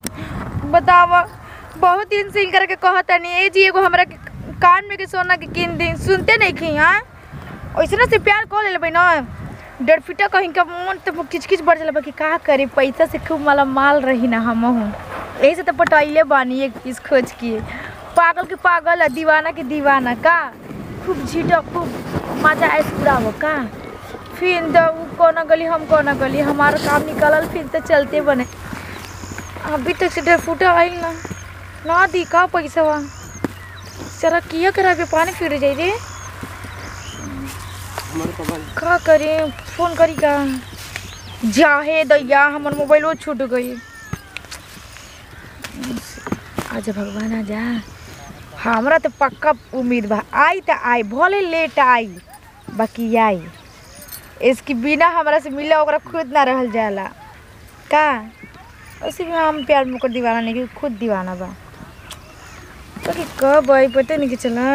बतावा बहुत दिन से करके कहता नहीं ए जी एगो हमरा के कान में के सोना के किन दिन सुनते नहीं खी हां ऐसे से प्यार कर लेबे ना 1.5 फीट कहीं का मन तो किचकिच बढ़ जाला कि का करे पैसा से खूब माला माल रही ना हम हूं यही से तो पटाइले बानी एक पीस खोज के पागल के पागल दीवाना के दीवाना का खूब झीटा खूब मजा ऐस पूरा हो का फिर तो कोना गली हम कोना गली हमारा काम निकलल फिर तो चलते बने अभी तक से 1.5 फुट आइल ना दी का पैसा वा चला किया करा पे पानी फिर जाई रे का करे फोन करी का जाहे दैया हमर मोबाइल वो छूट गई आज भगवान आ जा हमरा तो पक्का उम्मीद बा आई तो आई भले लेट आई बाकी आई इसकी बिना हमरा से मिला ओकरा खुद ना रहल जाला का ऐसे भी हम प्यार में कर दीवाना नहीं कि खुद दीवाना बा तो कि कब आई पता नहीं कि चला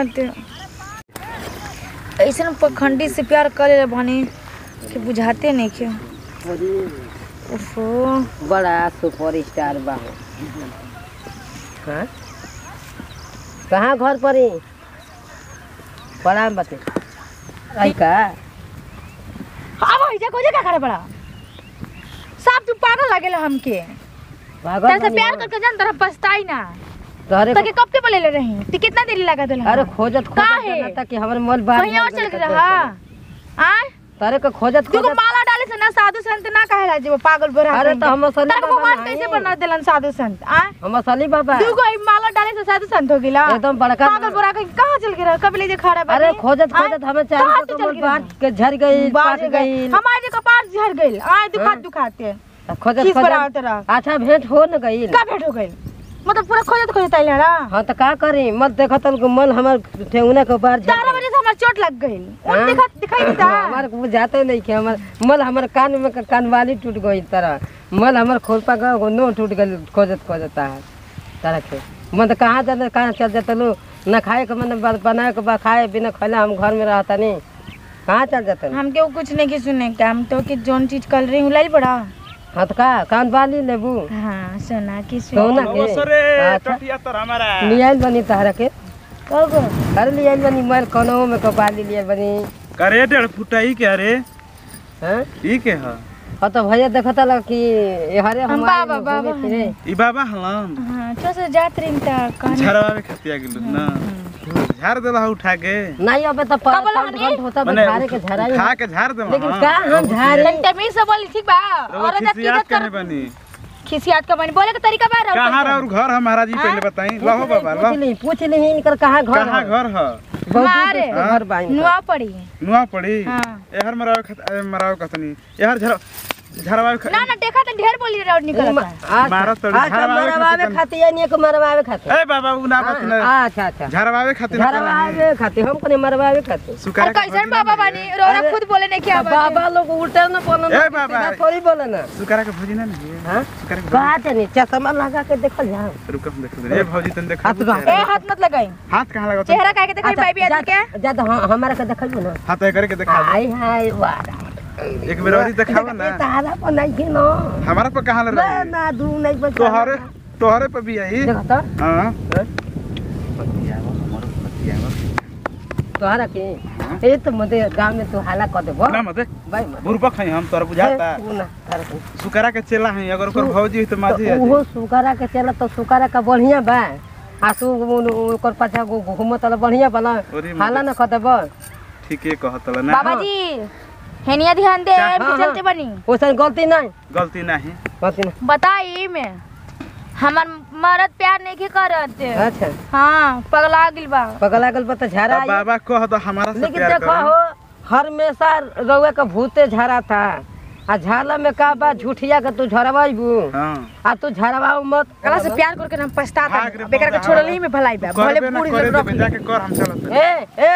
ऐसे पखंडी से प्यार करे बने कि बुझाते नहीं के ओफो बड़ा सुपर स्टार बा हाँ कहाँ घर पर ही बड़ा बते आई का अब इजा को क्या करे बड़ा सब तू पागल लागेला हमके पागल तेरे से प्यार करके जान तरह पछताई ना तोहरे तके कब के बोले ले रही ती कितना देरी लगा देला अरे खोजत खोजत तक कि हमर मोल बाहर कहीं और चल के रहा आ तारे का खोजत तू को माला डाले से ना साधु संत ना कहेला जे पागल बरा अरे तो हम असली बाबा भगवान कैसे बना देलन साधु संत आ हम असली बाबा तू को माला डाले से साधु संत हो गेला एकदम बड़का पागल बरा कहां चल के रहा कब ले जे खड़ा बा अरे खोजत खोजत हमें चार तो मोल बाहर के झड़ गई पाक गई हमारे कपार झड़ गइल आ दुखाते खोजत खोजत अच्छा भेंट हो न गई का भेंट हो गइल मतलब पूरा खोजत आइल ना हां तो का करी मत देखत मन हमर ठेंगुना के बाहर 4 बजे से हमर चोट लग गइल उन देखत दिखाई देता हमार को जाते नहीं कि हमर मल हमर कान में कानवाली टूट गई तरह मल हमर खोलपा का नो टूट गई खोजत खोजता है तरह के मन तो कहां चल कहां चल जाते लो ना खाए के मन बनाए के बा खाए बिना खैला हम घर में रहता नहीं कहां चल जाते हम के कुछ नहीं के सुने के हम तो कि जोन चीज कर रही हुलाई बड़ा हां तो का कान वाली लेबू हां सोना की सोना के सरे टटिया तो हमारा लियाल बनी तहरा के कगो अरे लियाल बनी मोबाइल कोनो में कपाली लियाल बनी करे 1.5 फुट ई के अरे हां ई के ह तो भैया देखता लग कि हरे हम बाबा ई बाबा हलन हां तो जात रिन त कहां झरवा में खतिया गेलु ना झाड़ देला उठा के नहीं अबे तो घंट होता झारे के झराई खा के झाड़ दे लेकिन का हम झारे तमीज से बोली ठीक बा और जब की करने बनी खिसियात का बनी बोले का तरीका बा रहा कहां और घर है महाराज जी पहले बताई लहो बाबा पूछ ली इनकर कहां घर कहां घर है हमारे घर बाई नुआ पड़ी नुआ पड़ी हां एहर मराव कतनी एहर झरवा ना ना देखा तो ढेर बोली रोड निकलता मारा तोड़ी झरवावे खाती है नहीं को मरवावे खाती ए बाबा उ ना बत ना अच्छा अच्छा झरवावे खाती ना झरवावे खाती हम को मरवावे खाती सुकार कैसन बाबा बानी रोना खुद बोले नहीं क्या बाबा लोग उल्टा ना बोले ए बाबा थोड़ी बोले ना सुकार के भोजी ना नहीं हां सुकार के बात नहीं चश्मा लगा के देखल जा रुक हम देख ए भौजी तन देखा ए हाथ मत लगाई हाथ कहां लगाओ चेहरा काहे के देखई भाई आदमी के जा तो हमारा के देखल ना हाथ करके दिखा हाय हाय वाह एक बेर और दिखावा ना तारा पर नहीं के ना हमारा पर कहां ले ना दू नहीं पर तोहरे पे भी आई देखा तो हां तोहरा के ए तो मते गांव में तो हाला कर देबो ना मते भाई बुरबा खाई हम तोरा बुझाता ना तारा सुकरा के चेला है अगर ओकर भौजी है तो माझी है वो सुकरा के चला तो सुकरा का बढ़िया बा आसु ओकर पाछा घुमत ल बढ़िया बला हाला ना कर देबो ठीक है कहतला ना बाबा जी हेनिया ध्यान दे चलते बनी ओसन गलती नहीं गलती नहीं बताई में हमर मरद प्यार नहीं के करत अच्छा हां पगला गेल बा तो झरा बाबा कह दो हमारा से लेकिन प्यार देखो हो हमेशा रउआ का भूते झरा था आ झाला में का बा झूठिया के तू झरवाइबू हां आ तू झरवाओ मत कला से प्यार करके हम पछताता बेकार के छोड़ली में भलाई बा भले पूरी रख जाके कर हम चलत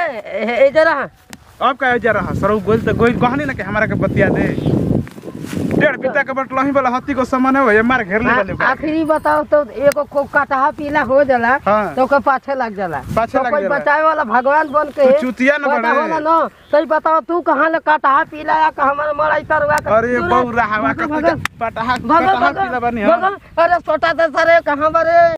ए जरा अब का जा रहा सर बोल तो कोई कहनी ना कि हमारा के बतिया दे डेढ़ पिता के बटला ही वाला हाथी को सामान है ये मार घेर ले वाले आखिरी बताओ तो एगो को कटहा पीला हो जाला हाँ। तो ओकर पाछे लग जाला पाछे तो लग कोई जाला। बचाए वाला भगवान बन के तू चुतिया न बने। होला न सही बताओ तू कहाँ ले कटहा पीला या हमारे मराई तरुआ अरे बहु रहावा का पटाहा पीला बनी अरे छोटा तो सरे कहाँ बरे